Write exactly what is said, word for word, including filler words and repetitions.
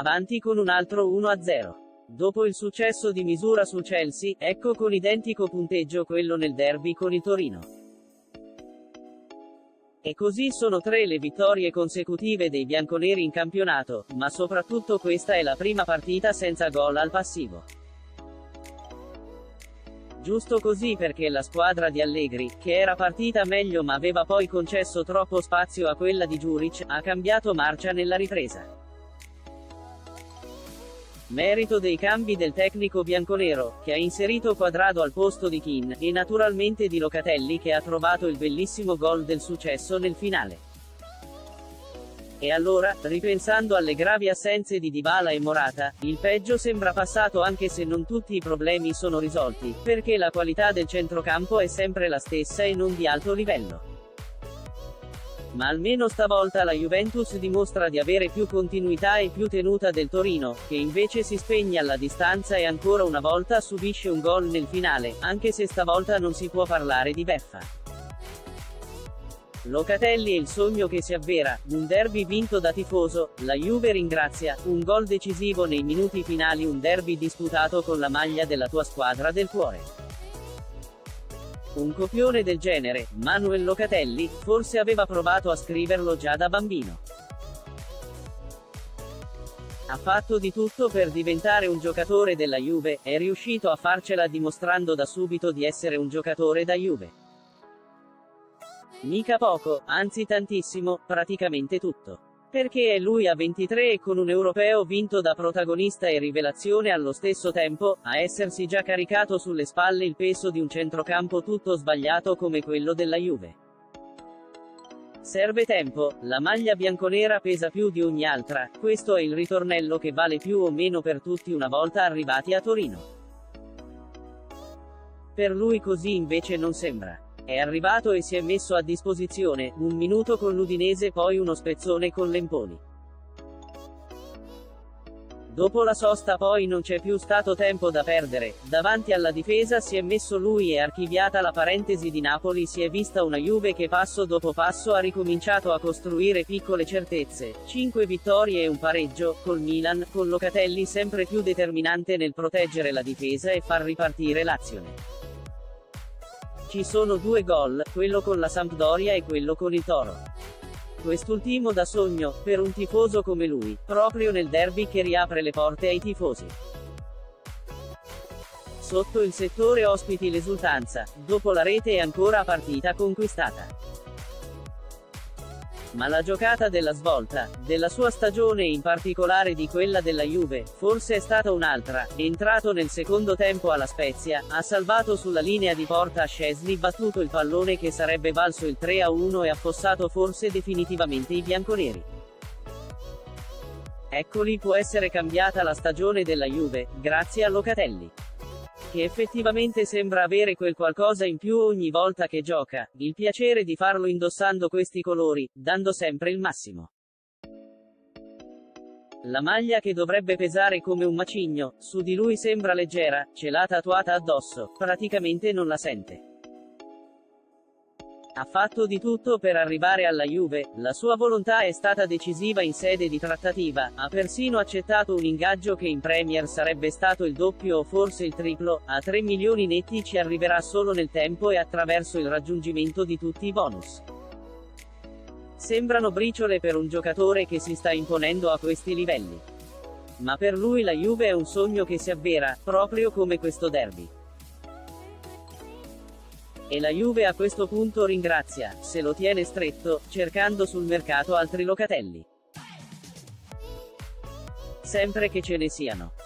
avanti con un altro uno a zero. Dopo il successo di misura sul Chelsea, ecco con identico punteggio quello nel derby con il Torino. E così sono tre le vittorie consecutive dei bianconeri in campionato, ma soprattutto questa è la prima partita senza gol al passivo. Giusto così, perché la squadra di Allegri, che era partita meglio ma aveva poi concesso troppo spazio a quella di Djuric, ha cambiato marcia nella ripresa. Merito dei cambi del tecnico bianconero, che ha inserito Cuadrado al posto di Kean, e naturalmente di Locatelli, che ha trovato il bellissimo gol del successo nel finale. E allora, ripensando alle gravi assenze di Dybala e Morata, il peggio sembra passato, anche se non tutti i problemi sono risolti, perché la qualità del centrocampo è sempre la stessa e non di alto livello. Ma almeno stavolta la Juventus dimostra di avere più continuità e più tenuta del Torino, che invece si spegne alla distanza e ancora una volta subisce un gol nel finale, anche se stavolta non si può parlare di beffa. Locatelli è il sogno che si avvera, un derby vinto da tifoso, la Juve ringrazia, un gol decisivo nei minuti finali, un derby disputato con la maglia della tua squadra del cuore. Un copione del genere, Manuel Locatelli, forse aveva provato a scriverlo già da bambino. Ha fatto di tutto per diventare un giocatore della Juve, è riuscito a farcela dimostrando da subito di essere un giocatore da Juve. Mica poco, anzi tantissimo, praticamente tutto. Perché è lui a ventitré e con un europeo vinto da protagonista e rivelazione allo stesso tempo, a essersi già caricato sulle spalle il peso di un centrocampo tutto sbagliato come quello della Juve. Serve tempo, la maglia bianconera pesa più di ogni altra, questo è il ritornello che vale più o meno per tutti una volta arrivati a Torino. Per lui così invece non sembra. È arrivato e si è messo a disposizione, un minuto con l'Udinese, poi uno spezzone con l'Empoli. Dopo la sosta poi non c'è più stato tempo da perdere, davanti alla difesa si è messo lui e archiviata la parentesi di Napoli si è vista una Juve che passo dopo passo ha ricominciato a costruire piccole certezze, cinque vittorie e un pareggio, col Milan, con Locatelli sempre più determinante nel proteggere la difesa e far ripartire l'azione. Ci sono due gol, quello con la Sampdoria e quello con il Toro. Quest'ultimo da sogno, per un tifoso come lui, proprio nel derby che riapre le porte ai tifosi. Sotto il settore ospiti l'esultanza, dopo la rete e ancora a partita conquistata. Ma la giocata della svolta, della sua stagione e in particolare di quella della Juve, forse è stata un'altra, entrato nel secondo tempo alla Spezia, ha salvato sulla linea di porta a Szczesny, battuto il pallone che sarebbe valso il tre a uno e affossato forse definitivamente i bianconeri. Ecco lì può essere cambiata la stagione della Juve, grazie a Locatelli. Che effettivamente sembra avere quel qualcosa in più ogni volta che gioca, il piacere di farlo indossando questi colori, dando sempre il massimo. La maglia che dovrebbe pesare come un macigno, su di lui sembra leggera, ce l'ha tatuata addosso, praticamente non la sente. Ha fatto di tutto per arrivare alla Juve, la sua volontà è stata decisiva in sede di trattativa, ha persino accettato un ingaggio che in Premier sarebbe stato il doppio o forse il triplo, a tre milioni netti ci arriverà solo nel tempo e attraverso il raggiungimento di tutti i bonus. Sembrano briciole per un giocatore che si sta imponendo a questi livelli. Ma per lui la Juve è un sogno che si avvera, proprio come questo derby. E la Juve a questo punto ringrazia, se lo tiene stretto, cercando sul mercato altri Locatelli. Sempre che ce ne siano.